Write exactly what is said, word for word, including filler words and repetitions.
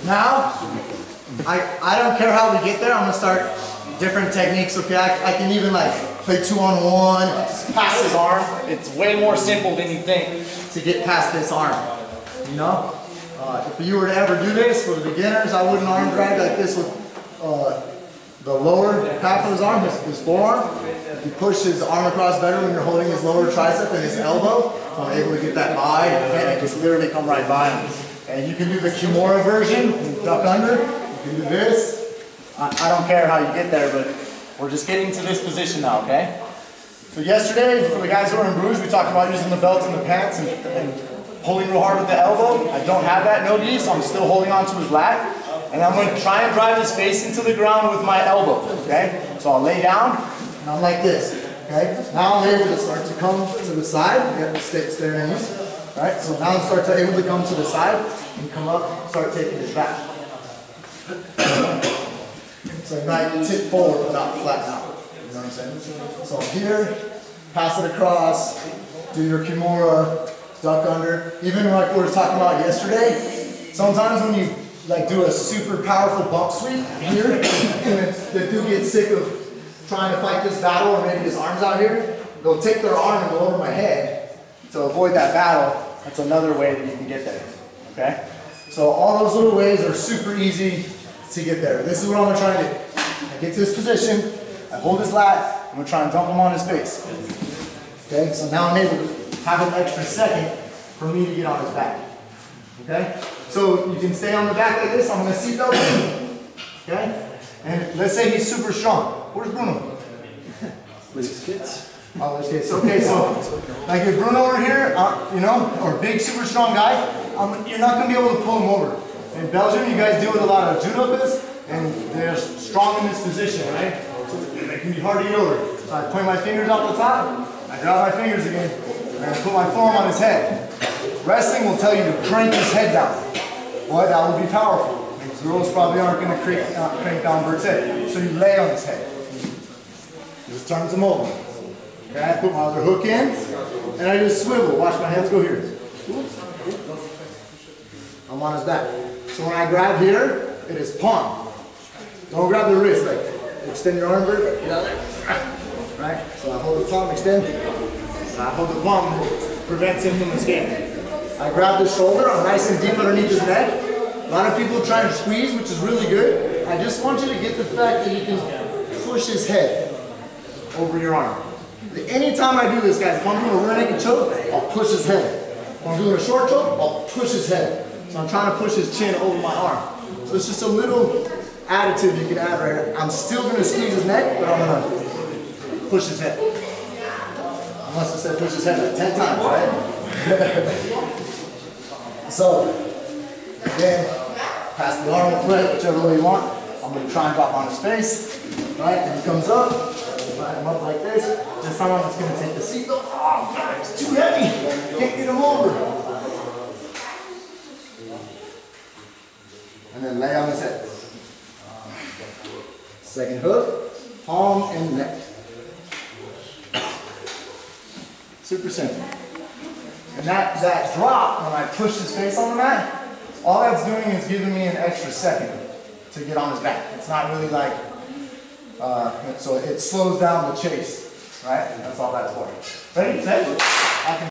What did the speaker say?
Now, I, I don't care how we get there, I'm gonna start different techniques, okay? I, I can even like play two on one, just pass his arm. It's way more simple than you think to get past this arm, you know? Uh, if you were to ever do this for the beginners, I wouldn't arm drag like this with uh, the lower half of his arm, his, his forearm. You push his arm across better when you're holding his lower tricep and his elbow. So I'm able to get that by and just literally come right by him. And you can do the Kimura version, duck under. You can do this. I, I don't care how you get there, but we're just getting to this position now, okay? So yesterday, for the guys who are in Bruges, we talked about using the belt in the pants and, and pulling real hard with the elbow. I don't have that, no D, so I'm still holding on to his lat. And I'm going to try and drive his face into the ground with my elbow, okay? So I'll lay down, and I'm like this, okay? Now I'm able to start to come to the side. Get the stick staring in. Alright, so now I'm start to able to come to the side and come up, start taking his back. So I might tip forward without flatten out. You know what I'm saying? So here, pass it across, do your Kimura, duck under. Even like we were talking about yesterday, sometimes when you like do a super powerful bump sweep here, and the dude gets sick of trying to fight this battle, or maybe his arm's out here, they'll take their arm and go over my head to avoid that battle. That's another way that you can get there, okay? So all those little ways are super easy to get there. This is what I'm gonna try to do. I get to this position, I hold his lat, I'm gonna try and dump him on his face. Okay, so now I'm able to have an extra second for me to get on his back. Okay? So you can stay on the back like this, I'm gonna seatbelt him. Okay? And let's say he's super strong. Where's Bruno? With his kids. Oh, there's kids. Okay, so like if Bruno over here, uh, you know, or big super strong guy, um, you're not gonna be able to pull him over. In Belgium, you guys deal with a lot of judokas, and they're strong in this position, right? So it can be hard to get over. So I point my fingers out the top, I grab my fingers again, and I put my forearm on his head. Wrestling will tell you to crank his head down. Well, that would be powerful. Because girls probably aren't going to crank, uh, crank down Bert's head. So you lay on his head. Just turns him over. Okay, I put my other hook in, and I just swivel. Watch my hands go here. I'm on his back. So when I grab here, it is palm. Don't grab the wrist. Like, extend your arm, Bert. Get out there. Right? So I hold the palm, extend. I hold the palm, prevents him from escaping. I grab the shoulder, I'm nice and deep underneath his neck. A lot of people try and squeeze, which is really good. I just want you to get the fact that you can push his head over your arm. Anytime I do this, guys, if I'm doing a rear naked choke, I'll push his head. If I'm doing a short choke, I'll push his head. So I'm trying to push his chin over my arm. So it's just a little additive you can add right here. I'm still going to squeeze his neck, but I'm going to push his head. I must have said push his head like ten times, right? So, then, pass the arm with it, whichever way you want. I'm going to try and drop on his face, right? And he comes up, line him up like this. This time I'm just going to take the seat. Oh, God, it's too heavy. Can't get him over. And then lay on his head. Second hook, palm and neck. Super simple. And that, that drop, when I push his face on the mat, all that's doing is giving me an extra second to get on his back. It's not really like, uh, so it slows down the chase, right? And that's all that's for. Ready, set?